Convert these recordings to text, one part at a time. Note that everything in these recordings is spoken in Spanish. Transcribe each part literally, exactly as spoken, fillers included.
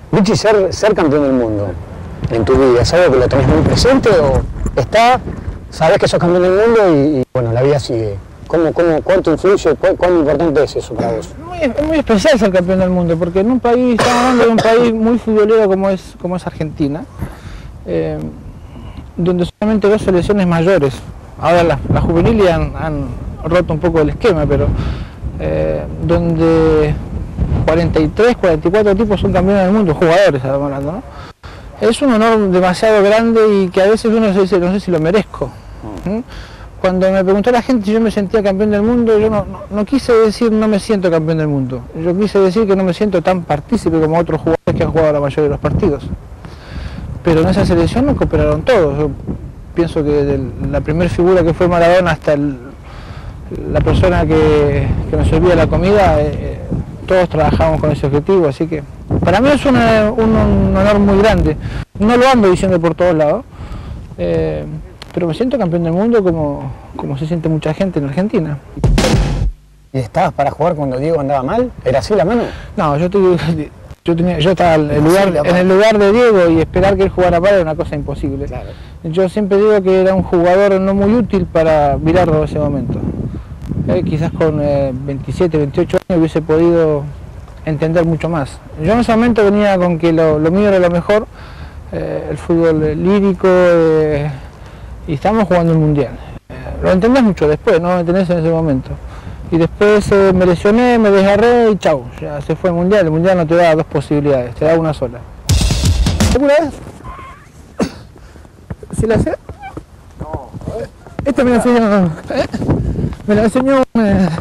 Vichy, ser, ser campeón del mundo en tu vida, ¿es algo que lo tenés muy presente o está, sabés que sos campeón del mundo y, y bueno, la vida sigue? ¿Cómo, cómo, ¿Cuánto influye, cuán, cuán importante es eso para vos? Muy, muy especial ser campeón del mundo, porque en un país, estamos hablando de un país muy futbolero como es, como es Argentina, eh, donde solamente dos selecciones mayores, ahora las la juveniles han, han roto un poco el esquema, pero eh, donde cuarenta y tres, cuarenta y cuatro tipos son campeones del mundo, jugadores estamos hablando, ¿no? Es un honor demasiado grande y que a veces uno se dice, no sé si lo merezco. ¿Mm? Cuando me preguntó la gente si yo me sentía campeón del mundo, yo no, no, no quise decir no me siento campeón del mundo, yo quise decir que no me siento tan partícipe como otros jugadores que han jugado la mayoría de los partidos. Pero en esa selección no cooperaron todos. Yo pienso que de la primera figura que fue Maradona hasta el, la persona que, que nos servía la comida, eh, todos trabajamos con ese objetivo, así que para mí es una, un, un honor muy grande. No lo ando diciendo por todos lados, eh, pero me siento campeón del mundo como, como se siente mucha gente en Argentina. ¿Y estabas para jugar cuando Diego andaba mal? ¿Era así la mano? No, yo, tuve, yo, tenía, yo estaba en el, lugar, en el lugar de Diego y esperar que él jugara mal era una cosa imposible. Claro. Yo siempre digo que era un jugador no muy útil para Bilardo en ese momento. Eh, quizás con eh, veintisiete, veintiocho años hubiese podido entender mucho más. Yo en ese momento venía con que lo, lo mío era lo mejor, eh, el fútbol lírico, eh, y estábamos jugando el mundial. Eh, lo entendés mucho después, no lo entendés en ese momento. Y después eh, me lesioné, me desgarré y chau, ya se fue el mundial. El mundial no te da dos posibilidades, te da una sola. ¿Alguna vez? ¿Sí la sé? No. Esta me la enseñó, ¿eh? Me la enseñó un... Eh,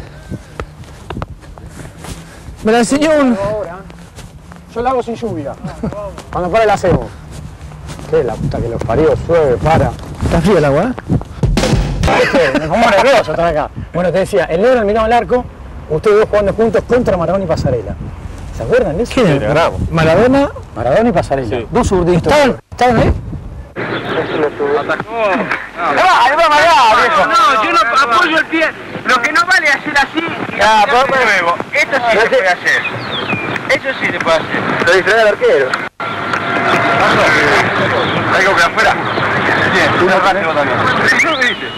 me la enseñó un... Yo la hago sin lluvia. Cuando para la hacemos. ¿Qué? La puta que los parió, llueve, para. Está fría el agua, ¿eh? Me pongo nervioso estar acá. Bueno, te decía, el negro miraba al arco, ustedes dos jugando juntos contra Maradona y Pasarela. ¿Se acuerdan de eso? ¿Quién es? Maradona. Maradona y Pasarela. Sí. Dos zurditos. ¿Estaban, ¿Estaban ahí? Atacó. ¡Ah, ahí vamos allá, viejo! No, no, yo no apoyo el pie. Lo que no vale es hacer así y Ah, apoyar pues, de nuevo. Esto sí se puede hacer. Eso sí se puede hacer. Lo distrae al arquero. ¿Traigo que afuera? Bien, una parte también. ¿Eso qué dices?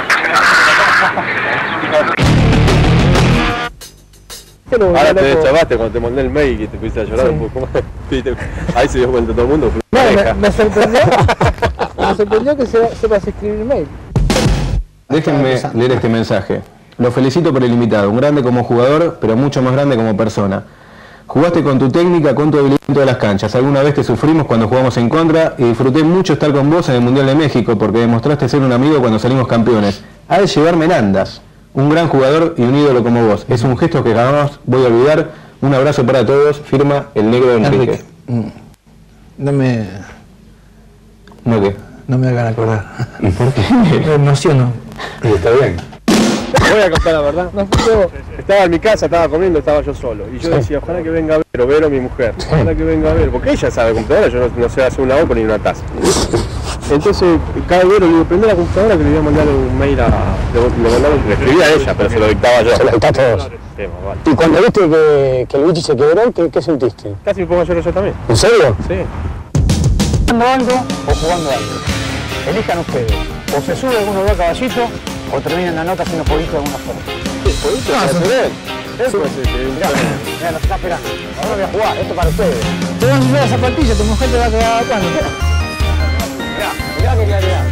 Ahora te deschabaste cuando te mandé el mail y te pusiste a llorar, sí. Un poco más. Ahí se dio cuenta todo el mundo. No, me, me sorprendió, me sorprendió que se, sepas escribir mail. Déjenme leer este mensaje. Lo felicito por el invitado, un grande como jugador, pero mucho más grande como persona. Jugaste con tu técnica, con tu habilidad en todas las canchas. Alguna vez te sufrimos cuando jugamos en contra y disfruté mucho estar con vos en el Mundial de México porque demostraste ser un amigo cuando salimos campeones. Ha de llevarme en andas. Un gran jugador y un ídolo como vos. Es un gesto que jamás voy a olvidar. Un abrazo para todos. Firma el negro Enrique. Enrique. No me... ¿No qué? No me hagan acordar. ¿Y por qué? Me emociono. Y está bien. Voy a contar la verdad. No, yo estaba en mi casa, estaba comiendo, estaba yo solo. Y yo decía, ojalá que venga a ver, o Vero, mi mujer. Ojalá que venga a ver, porque ella sabe computadora, yo no, no sé hacer una opa ni una taza. Entonces, cada vez le digo, prende la computadora que le voy a mandar un mail a... Le, le, mandaba, le escribía a ella, pero se lo dictaba yo. Se lo dictaba a todos. Sí, vale. Y cuando viste que, que el Vichy se quebró, ¿qué, qué sentiste? Casi me pongo a llorar yo también. ¿En serio? Sí. ¿Jugando algo o jugando algo? Elijan ustedes. O se sube alguno de a caballito, o terminan la nota haciendo jueguito de alguna forma. Sí, jueguito, No, se sí. hace él. Eso es el... Mirá, mirá, nos está esperando. Ahora voy a jugar, esto para ustedes. Te vas a subir la zapatilla, tu mujer te va a quedar cuando. Mirá, mirá qué claridad.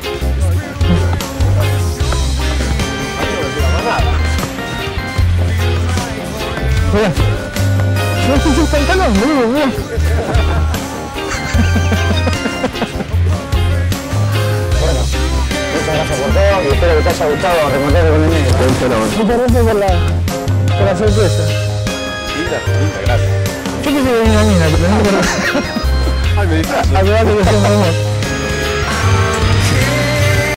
Mirá. No sé el pantalón, boludo, mirá. Bueno, muchas gracias por todo y espero que te haya gustado remontar con el negro. Muchas gracias por la, por la sorpresa. Linda, linda, gracias. Yo pensé que venía una mina, pero no me Ay, me disfrazo. a que va a que sea un amor.